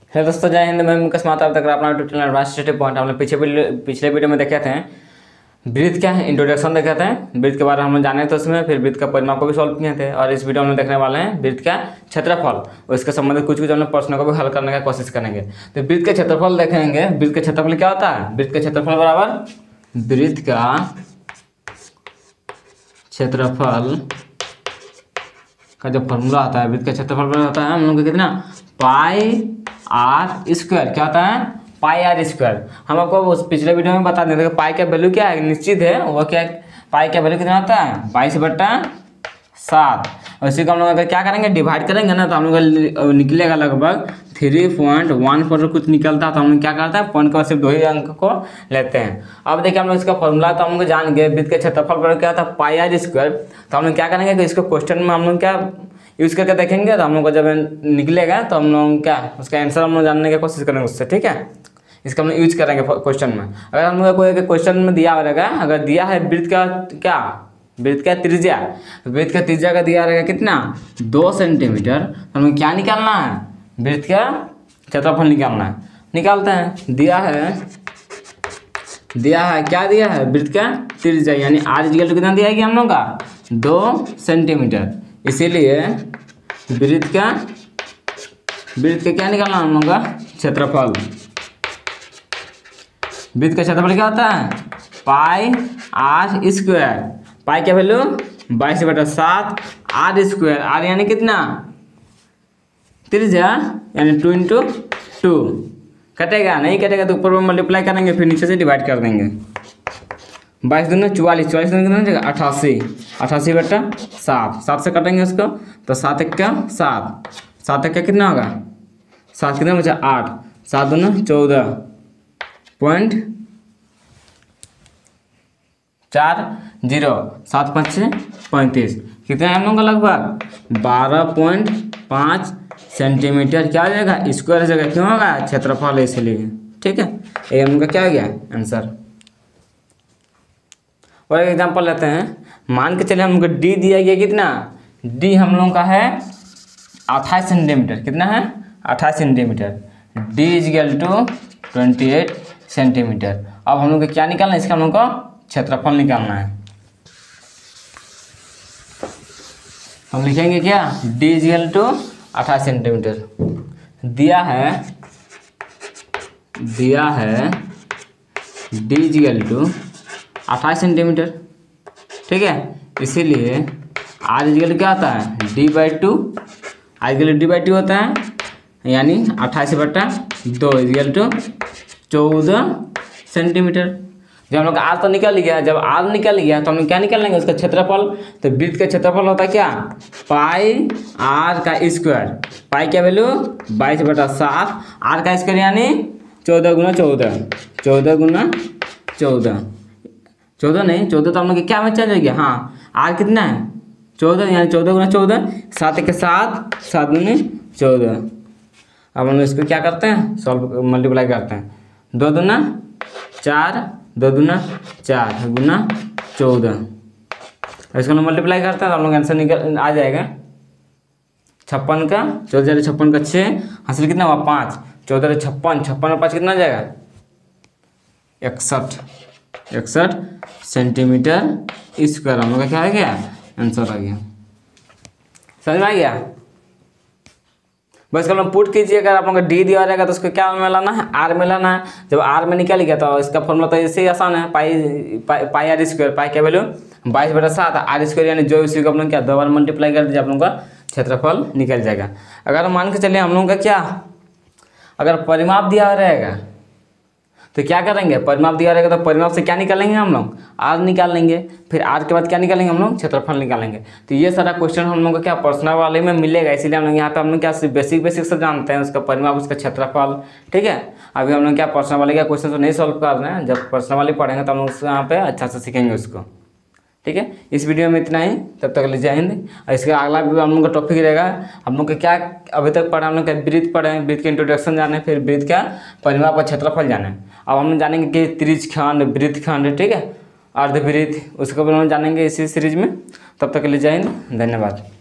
Hello दोस्तों, जय हिंद। मैं मुकेश माता तक अपना ट्यूटोरियल एडवांस स्टेटिक पॉइंट हमने पिछले वीडियो में देखे थे। ब्रीथ क्या है, इंट्रोडक्शन देखे थे। ब्रीथ के बारे में हम जाने थे उसमें, फिर ब्रीथ का परिमाप को भी सॉल्व किए थे। और इस वीडियो में देखने वाले हैं ब्रीथ का क्षेत्रफल और इसके संबंधित कुछ हमने प्रश्नों को भी हल करने का कोशिश करेंगे। तो ब्रीथ का क्षेत्रफल देखेंगे। ब्रीथ का क्षेत्रफल क्या होता है? ब्रीथ का क्षेत्रफल बराबर ब्रीथ का क्षेत्रफल का जो फॉर्मूला आता है, ब्रीथ का क्षेत्रफल बराबर होता है हम लोग को कितना, पाई आर स्क्वायर। क्या होता है? Pi R square. हम आपको उस पिछले वीडियो में बता देते हैं पाई का वैल्यू क्या है, निश्चित है वो क्या है। पाई का वैल्यू कितना होता है? 22/7। और इसी को हम लोग अगर क्या करेंगे, डिवाइड करेंगे ना, तो हम लोग निकलेगा लगभग 3.14 कुछ निकलता है। तो हम लोग क्या करते हैं, पॉइंट का सिर्फ 2 ही अंक को लेते हैं। अब देखिए हम लोग इसका फॉर्मूला तो हम लोग जान गए। ब्रीथ के क्षेत्रफल पर क्या था? Pi R square. तो हम लोग क्या करेंगे कि इसको क्वेश्चन में हम लोग क्या यूज़ करके देखेंगे, तो हम लोग को जब निकलेगा तो हम लोग क्या उसका आंसर हम लोग जानने की कोशिश करेंगे उससे। ठीक है, इसका हम लोग यूज करेंगे क्वेश्चन में। अगर हम लोग कोई क्वेश्चन में दिया रहेगा, अगर दिया है ब्रीथ का क्या, ब्रीथ का त्रिज्या, ब्रीथ का त्रिज्या का दिया रहेगा कितना, 2 सेंटीमीटर। तो हमें क्या निकालना है? ब्रीथ का क्षेत्रफल निकालना है। निकालते हैं। दिया है क्या दिया है? ब्रीथ का त्रिज्या यानी आर इक्वल टू कितना दिया है कि हम लोग का 2 सेंटीमीटर। इसीलिए ब्रीथ का क्या निकालना हम लोग का क्षेत्रफल। ब्रीथ का क्षेत्रफल क्या होता है? Pi R square. पाई क्या वैल्यू? 22/7। आर स्क्वायर, आर यानी कितना, त्रिज्या यानी 2 × 2। कटेगा नहीं कटेगा तो ऊपर में मल्टीप्लाई करेंगे, फिर नीचे से डिवाइड कर देंगे। 22 दूनी 44, 44 दूनी कितना हो 88, 88/7। 7 से कटेंगे उसको तो 7 × 7, 7 × कितना होगा, 7 कितना बचा 8, 7 दूनी 14.40, 7 × 5 = 35। कितना है हम लोग का? लगभग 12.5 सेंटीमीटर क्या हो जाएगा, स्क्वायर जगह। क्यों होगा? क्षेत्रफल है इसलिए। ठीक है, ये हम लोग का क्या हो गया आंसर। और एक एग्जांपल लेते हैं। मान के चलिए हमको डी दिया गया कितना, डी हम लोग का है 28 सेंटीमीटर। कितना है? 28 सेंटीमीटर। D = 28 centimetre. अब हम लोग को क्या निकालना है? इसका हम लोग को क्षेत्रफल निकालना है। हम लिखेंगे क्या, डी = 28 सेंटीमीटर। दिया है डी = 28 सेंटीमीटर। ठीक है, इसीलिए आर इक्वल क्या होता है, D/2। आर इक्वल D/2 होता है, यानी 28/2 = 14 सेंटीमीटर। जब हम लोग आर तो निकल गया, जब आर निकल गया तो हम लोग क्या निकाल लेंगे, उसका क्षेत्रफल। तो ब्रीथ का क्षेत्रफल होता है क्या, पाई आर का स्क्वायर। पाई क्या वैल्यू 22/7, आर का स्क्वायर यानी 14 × 14, 14 × 14, 14 नहीं 14 तो हम लोग क्या में चल जाएगा। हाँ, आर कितना है 14, यानी 14 × 14, 7 × 7, 7 दूनी 14। अब हम लोग इसको क्या करते हैं, सॉल्व मल्टीप्लाई करते हैं। 2 दूना 4, 2 दूना 4 गुना 14। इसको हम मल्टीप्लाई करते हैं तो हम लोग आंसर निकल आ जाएगा 56 का 14 56 का 6 हासिल कितना हुआ 5, 14 56, 56 और 5 कितना आ जाएगा 61 सेंटीमीटर स्क्वायर। हम लोग का क्या आ गया आंसर आ गया। समझ में आ गया? बस कल पुट कीजिए। अगर आप लोग का डी दिया रहेगा तो उसको क्या में लाना है, आर में लाना है। जब आर में निकल गया तो इसका फॉर्मूला तो ऐसे ही आसान है, पाई आर स्क्वायर। पाई क्या वैल्यू 22/7, आर स्क्वायर यानी जो इसी को आप लोग क्या 2 बार मल्टीप्लाई कर दीजिए, आप लोगों का क्षेत्रफल निकल जाएगा। अगर मान के चलिए हम लोग का क्या, अगर परिमाप दिया रहेगा तो क्या करेंगे, परिमाप दिया रहेगा तो परिमाप से क्या निकालेंगे हम लोग, आर निकाल लेंगे। फिर आर के बाद क्या निकालेंगे हम लोग, क्षेत्रफल निकालेंगे। तो ये सारा क्वेश्चन हम लोग को क्या पर्सनल वाले में मिलेगा, इसीलिए हम लोग यहाँ पे हम लोग क्या बेसिक से जानते हैं उसका परिमाप, उसका क्षेत्रफल। ठीक है, अभी हम लोग क्या पर्सनल वाले का क्वेश्चन तो नहीं सॉल्व कर रहे हैं। जब पर्सनल वाले पढ़ेंगे तो हम लोग यहाँ पे अच्छा से सीखेंगे उसको। ठीक है, इस वीडियो में इतना ही। तब तक जय हिंद। और इसका अगला भी हम लोग का टॉपिक रहेगा, हम लोग का क्या अभी तक पढ़ा, हम लोग का ब्रीथ पढ़े, ब्रीथ के इंट्रोडक्शन जाने, फिर ब्रीथ का परिमाप और क्षेत्रफल जाने। अब हम जानेंगे कि त्रिज खंड, ब्रीथ खंड, ठीक है, अर्ध ब्रीथ, उसको भी हम जानेंगे इसी सीरीज में। तब तक के लिए जय हिंद, धन्यवाद।